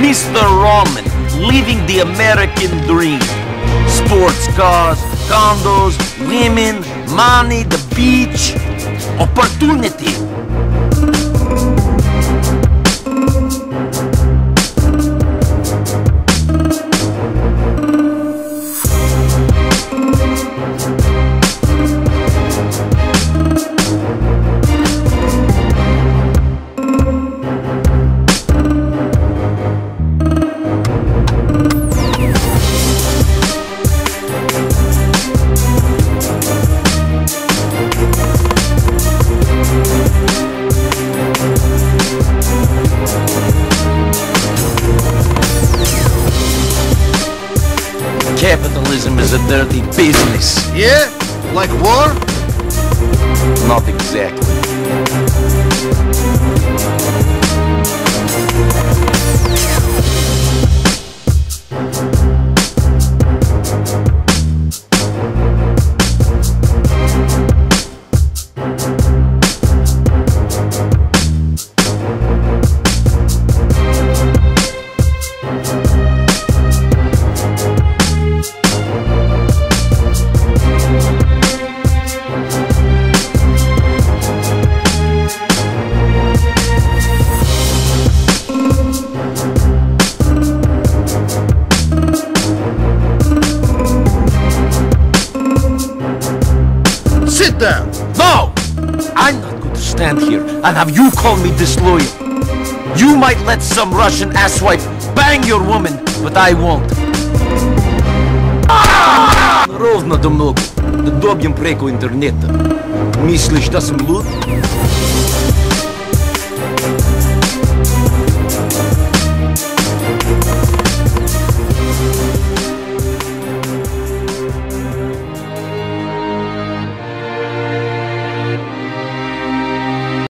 Mr. Roman, living the American dream. Sports cars, condos, women, money, the beach, opportunity. Capitalism is a dirty business. Yeah? Like war? Not exactly. Sit down! No! I'm not going to stand here and have you call me disloyal. You might let some Russian asswipe bang your woman, but I won't. Ровно до много. Да добьем преко интернета. Мислиш да съм луд?